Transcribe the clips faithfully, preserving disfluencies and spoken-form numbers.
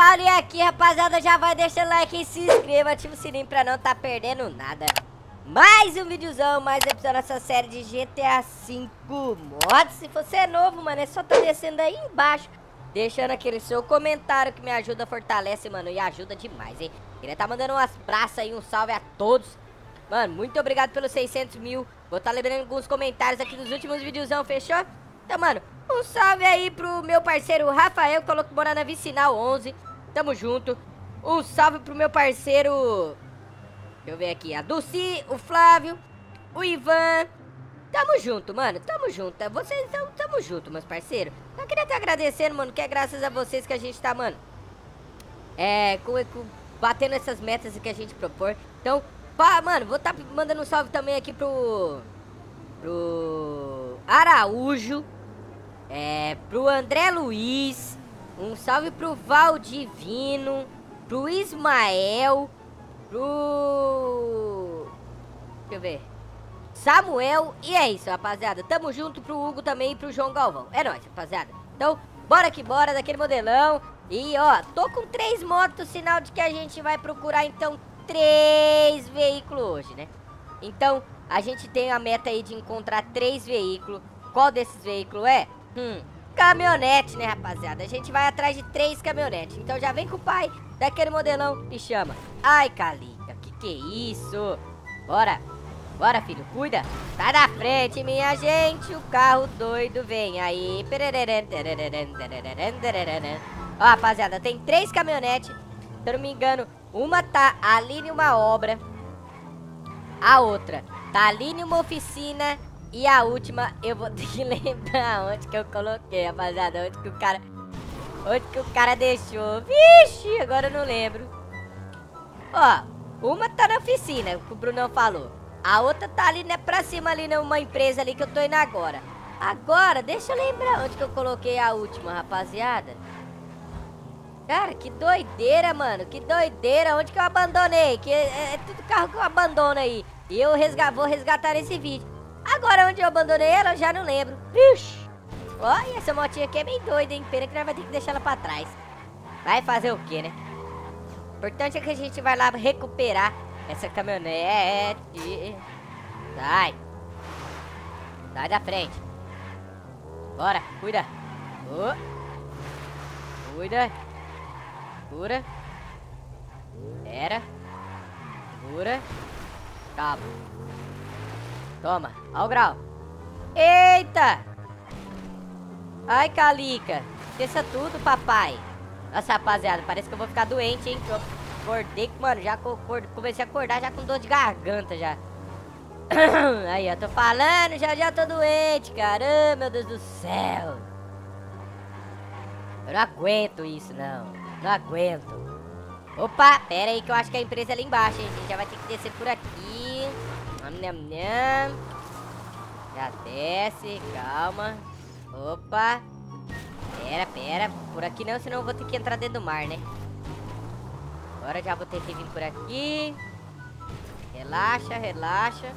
Paulinho aqui, rapaziada, já vai deixando like e se inscreva, ativa o sininho pra não tá perdendo nada. Mais um videozão, mais um episódio dessa série de G T A cinco Mods. Se você é novo, mano, é só tá descendo aí embaixo, deixando aquele seu comentário que me ajuda, fortalece, mano, e ajuda demais, hein. Queria tá mandando umas braças aí, um salve a todos. Mano, muito obrigado pelos seiscentos mil. Vou tá lembrando alguns comentários aqui dos últimos videozão, fechou? Então, mano, um salve aí pro meu parceiro Rafael, que mora na Vicinal onze. Tamo junto. Um salve pro meu parceiro... Deixa eu ver aqui. A Dulci, o Flávio, o Ivan. Tamo junto, mano. Tamo junto. Vocês tamo, tamo junto, meus parceiros. Eu queria estar agradecendo, mano, que é graças a vocês que a gente tá, mano, É, com, com, batendo essas metas que a gente propor. Então, pá, mano, vou tá mandando um salve também aqui pro... Pro... Araújo. É, pro André Luiz, um salve pro Valdivino, pro Ismael, pro... Deixa eu ver, Samuel, e é isso, rapaziada. Tamo junto, pro Hugo também e pro João Galvão. É nóis, rapaziada. Então, bora que bora, daquele modelão. E ó, tô com três motos, sinal de que a gente vai procurar, então, três veículos hoje, né? Então, a gente tem a meta aí de encontrar três veículos. Qual desses veículos é? Hum, caminhonete, né, rapaziada? A gente vai atrás de três caminhonetes. Então já vem com o pai daquele modelão e chama. Ai, Calica, que que é isso? Bora, bora, filho, cuida. Sai da frente, minha gente. O carro doido vem aí. Ó, rapaziada, tem três caminhonetes. Se eu não me engano, uma tá ali em uma obra, a outra tá ali em uma oficina. E a última, eu vou ter que lembrar onde que eu coloquei, rapaziada. Onde que o cara... Onde que o cara deixou. Vixe, agora eu não lembro. Ó, uma tá na oficina, que o Brunão falou. A outra tá ali, né, pra cima ali, numa empresa ali que eu tô indo agora. Agora, deixa eu lembrar onde que eu coloquei a última, rapaziada. Cara, que doideira, mano. Que doideira. Onde que eu abandonei? Que é, é tudo carro que eu abandono aí. E eu resga vou resgatar nesse vídeo. Agora, onde eu abandonei ela, eu já não lembro. Vixe. Ó, e essa motinha aqui é bem doida, hein? Pena que nós vai ter que deixar ela pra trás. Vai fazer o quê, né? O importante é que a gente vai lá recuperar essa caminhonete. Sai. Sai da frente. Bora, cuida. Oh. Cuida. Segura. Espera. Segura. Calma. Toma, ó o grau. Eita! Ai, Calica. Esqueça tudo, papai. Nossa, rapaziada, parece que eu vou ficar doente, hein? Eu acordei, mano, já comecei a acordar já com dor de garganta, já. Aí, ó, tô falando, já já tô doente, caramba, meu Deus do céu. Eu não aguento isso, não. Não aguento. Opa, pera aí que eu acho que a empresa é ali embaixo, hein? A gente já vai ter que descer por aqui. Nham, nham. Já desce, calma. Opa. Pera, pera. Por aqui não, senão eu vou ter que entrar dentro do mar, né? Agora já vou ter que vir por aqui. Relaxa, relaxa.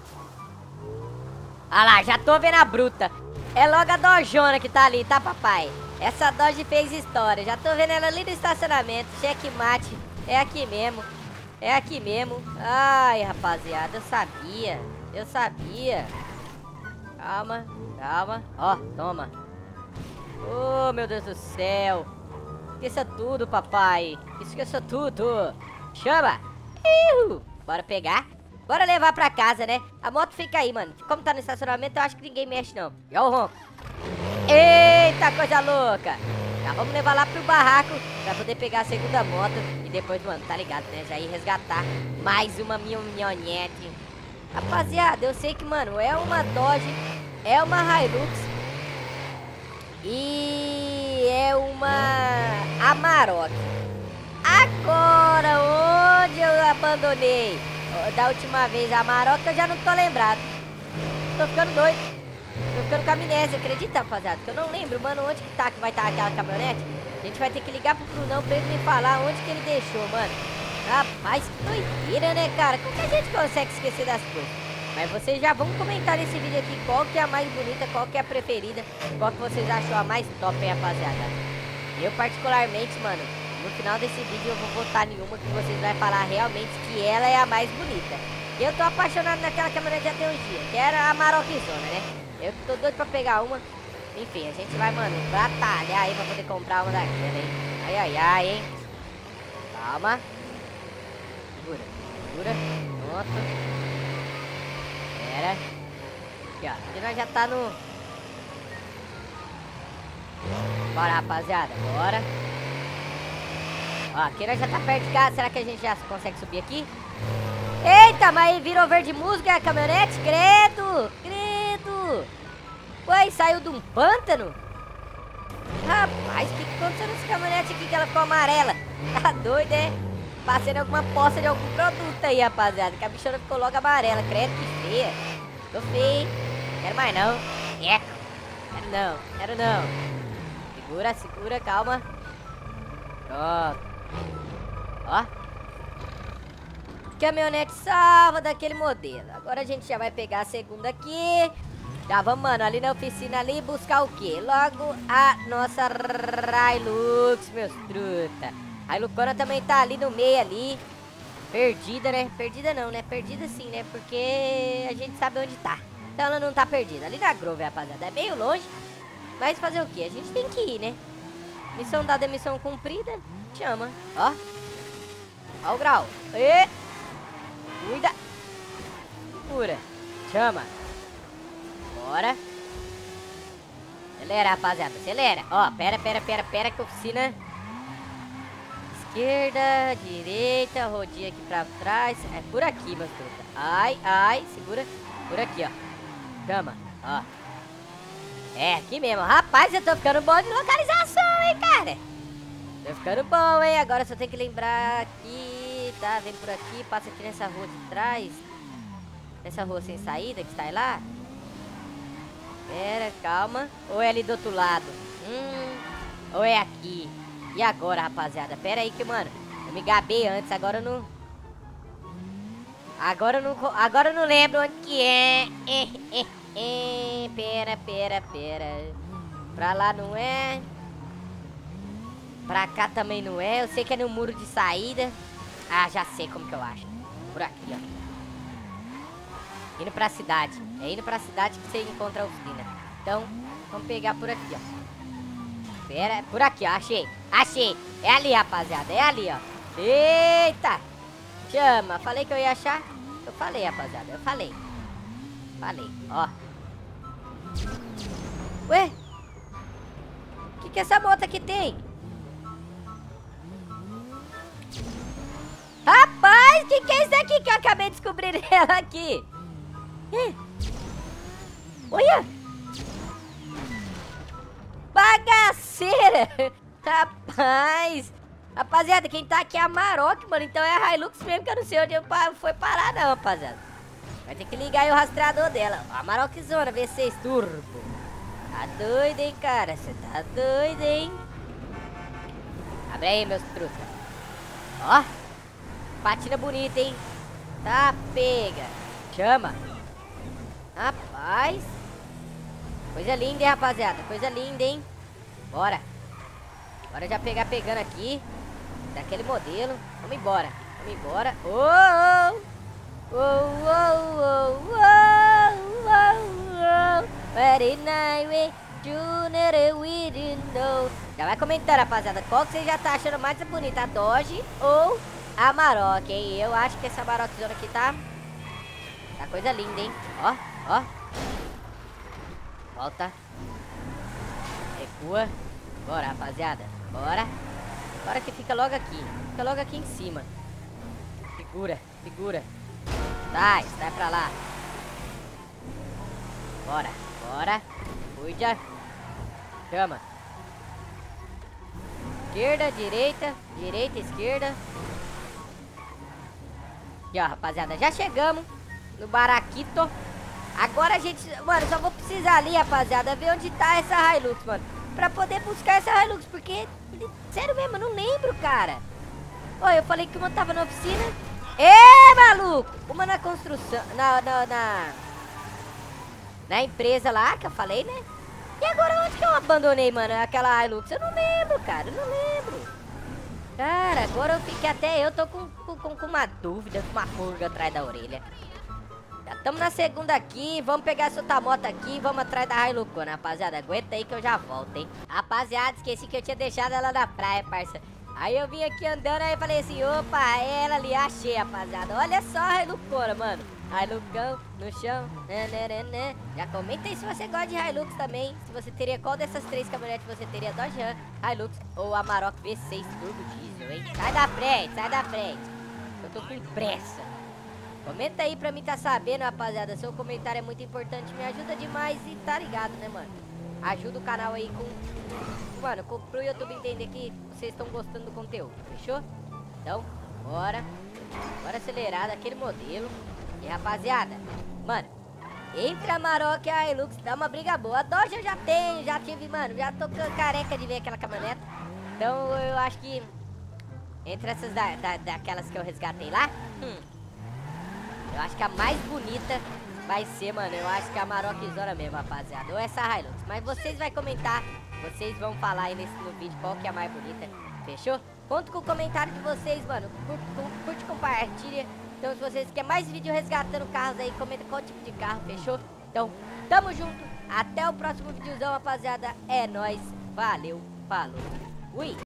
Ah lá, já tô vendo a bruta. É logo a Dojona que tá ali, tá, papai? Essa Dodge fez história. Já tô vendo ela ali no estacionamento. Checkmate. É aqui mesmo. É aqui mesmo. Ai, rapaziada, eu sabia. Eu sabia. Calma, calma. Ó, toma. Oh, meu Deus do céu. Esqueça tudo, papai. Esqueça tudo. Chama. Iu. Bora pegar. Bora levar pra casa, né? A moto fica aí, mano. Como tá no estacionamento, eu acho que ninguém mexe, não. E ó o ronco. Eita, coisa louca. Já vamos levar lá pro barraco pra poder pegar a segunda moto. E depois, mano, tá ligado, né? Já ir resgatar mais uma minhonete. Rapaziada, eu sei que, mano, é uma Dodge, é uma Hilux e é uma Amarok. Agora, onde eu abandonei da última vez a Amarok, eu já não tô lembrado. Tô ficando doido. Tô ficando com amnésia, acredita, rapaziada? Que eu não lembro, mano, onde que tá, que vai estar tá aquela caminhonete. A gente vai ter que ligar pro Brunão pra ele me falar onde que ele deixou, mano. Rapaz, que doideira, né, cara? Como que a gente consegue esquecer das coisas? Mas vocês já vão comentar nesse vídeo aqui qual que é a mais bonita, qual que é a preferida, qual que vocês acham a mais top, hein, rapaziada? Eu, particularmente, mano, no final desse vídeo eu vou botar em uma que vocês vão falar realmente que ela é a mais bonita. Eu tô apaixonado naquela caminhonete até hoje dia, que era a Maroczona, né? Eu tô doido pra pegar uma. Enfim, a gente vai, mano, batalhar aí pra poder comprar uma daquela, hein? Ai, ai, ai, hein? Calma. Segura, segura. Pronto. Pera. Aqui, ó. Aqui nós já tá no... Bora, rapaziada. Bora. Ó, aqui nós já tá perto de casa. Será que a gente já consegue subir aqui? Eita, mas virou verde música a caminhonete? Credo! Credo! Ué, saiu de um pântano? Rapaz, o que, que aconteceu nessa caminhonete aqui que ela ficou amarela? Tá doido, é? Passando alguma poça de algum produto aí, rapaziada. Que a bichona ficou logo amarela. Credo, que feia. Tô feio. Quero mais não. É. Quero não. Quero não. Segura, segura, calma. Pronto. Ó. Caminhonete salva daquele modelo. Agora a gente já vai pegar a segunda aqui. Já vamos, mano, ali na oficina ali buscar o quê? Logo a nossa Hilux, meus truta. A Hiluxona também tá ali no meio ali. Perdida, né? Perdida não, né? Perdida sim, né? Porque a gente sabe onde tá. Então ela não tá perdida. Ali na Grove, rapaziada. É meio longe. Mas fazer o quê? A gente tem que ir, né? Missão dada, missão cumprida. Chama. Ó. Ó o grau. E... Cuida. Segura. Chama. Bora. Acelera, rapaziada. Acelera. Ó, pera, pera, pera, pera que oficina. Esquerda, direita, rodinha aqui pra trás. É por aqui, meus truta. Ai, ai, segura. Por aqui, ó. Chama, ó. É, aqui mesmo. Rapaz, eu tô ficando bom de localização, hein, cara. Tô ficando bom, hein. Agora só tem que lembrar aqui. Tá, vem por aqui, passa aqui nessa rua de trás. Nessa rua sem saída que está aí lá. Pera, calma. Ou é ali do outro lado? Hum, ou é aqui? E agora, rapaziada? Pera aí que, mano, eu me gabei antes, agora eu não... Agora eu não, agora eu não lembro onde que é. É, é, é. Pera, pera, pera. Pra lá não é. Pra cá também não é. Eu sei que é no muro de saída. Ah, já sei como que eu acho. Por aqui, ó. Indo pra cidade. É indo pra cidade que você encontra a oficina. Então, vamos pegar por aqui, ó. Pera, por aqui, ó. Achei. Achei. É ali, rapaziada. É ali, ó. Eita. Chama. Falei que eu ia achar. Eu falei, rapaziada. Eu falei. Falei. Ó. Ué? O que que essa moto aqui tem? Rapaz, o que que é isso aqui que eu acabei de descobrir ela aqui? É. Olha! Bagaceira! Rapaz! Rapaziada, quem tá aqui é a Maroc, mano. Então é a Hilux mesmo, que eu não sei onde eu foi parar não, rapaziada. Vai ter que ligar aí o rastreador dela. A Maroczona V seis Turbo. Tá doido, hein, cara? Você tá doido, hein? Abre aí, meus truta. Ó! Patina bonita, hein? Tá, pega. Chama. Rapaz. Coisa linda, hein, rapaziada? Coisa linda, hein? Bora. Bora já pegar pegando aqui. Daquele modelo. Vamos embora. Vamos embora. Oh, oh. Oh, oh, oh, oh, oh, oh. Very nice. Junior, we didn't know. Já vai comentando, rapaziada. Qual que você já tá achando mais bonita? A Dodge ou a Maroc, hein? Eu acho que essa Maroczona aqui tá... Tá coisa linda, hein? Ó, ó. Volta. Recua. Bora, rapaziada. Bora. Bora que fica logo aqui. Fica logo aqui em cima. Segura, segura. Sai, sai pra lá. Bora, bora. Cuida. Chama. Esquerda, direita. Direita, esquerda. Aqui, ó, rapaziada. Já chegamos no Baraquito. Agora a gente... Mano, só vou precisar ali, rapaziada, ver onde tá essa Hilux, mano. Pra poder buscar essa Hilux, porque... Sério mesmo, eu não lembro, cara. Ó, eu falei que uma tava na oficina. Ê, maluco! Uma na construção... Na... Na... Na, na empresa lá, que eu falei, né? E agora onde que eu abandonei, mano, aquela Hilux? Eu não lembro, cara, eu não lembro. Cara, agora eu fiquei até eu tô com, com, com uma dúvida, com uma pulga atrás da orelha. Já estamos na segunda aqui, vamos pegar essa outra moto aqui e vamos atrás da Hilucona, rapaziada. Aguenta aí que eu já volto, hein. Rapaziada, esqueci que eu tinha deixado ela na praia, parça. Aí eu vim aqui andando, aí falei assim, opa, é ela ali, achei, rapaziada. Olha só a Hilucona, mano. Hilucão no chão, né, né, né, né. Já comenta aí se você gosta de Hilux também. Se você teria, qual dessas três caminhonetes você teria? Dodge Ram, Hilux ou Amarok V seis Turbo Diesel, hein. Sai da frente, sai da frente. Eu tô com pressa. Comenta aí pra mim tá sabendo, rapaziada. Seu comentário é muito importante, me ajuda demais e tá ligado, né, mano? Ajuda o canal aí com... Mano, com, pro YouTube entender que vocês estão gostando do conteúdo, fechou? Então, bora. Bora acelerar daquele modelo. E, rapaziada, mano, entre a Amarok e a Hilux dá uma briga boa. A Dodge eu já tenho, já tive, mano, já tô careca de ver aquela caminhoneta. Então, eu acho que... Entre essas da, da, daquelas que eu resgatei lá... Hum, eu acho que a mais bonita vai ser, mano, eu acho que a Amarokzona mesmo, rapaziada. Ou essa Hilux. Mas vocês vão comentar, vocês vão falar aí nesse no vídeo qual que é a mais bonita. Fechou? Conto com o comentário de vocês, mano. Curte, curte, compartilha. Então, se vocês querem mais vídeo resgatando carros aí, comenta qual tipo de carro, fechou? Então, tamo junto. Até o próximo videozão, rapaziada. É nóis. Valeu. Falou. Ui.